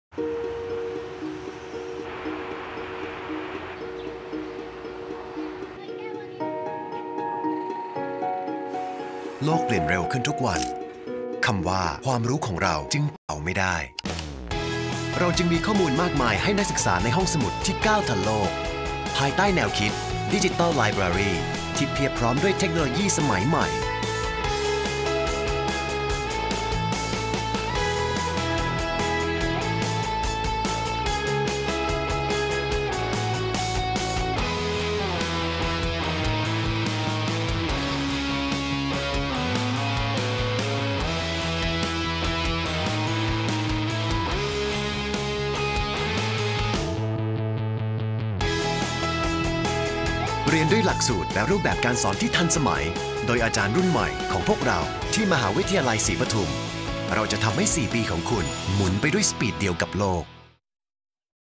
โลกเปลี่ยนเร็วขึ้นทุกวันคำว่าความรู้ของเราจึงเอาไม่ได้เราจึงมีข้อมูลมากมายให้นักศึกษาในห้องสมุดที่ก้าวทันโลกภายใต้แนวคิด Digital Library ที่เพียบพร้อมด้วยเทคโนโลยีสมัยใหม่เรียนด้วยหลักสูตรและรูปแบบการสอนที่ทันสมัยโดยอาจารย์รุ่นใหม่ของพวกเราที่มหาวิทยาลัยศรีปทุมเราจะทำให้4 ปีของคุณหมุนไปด้วยสปีดเดียวกับโลก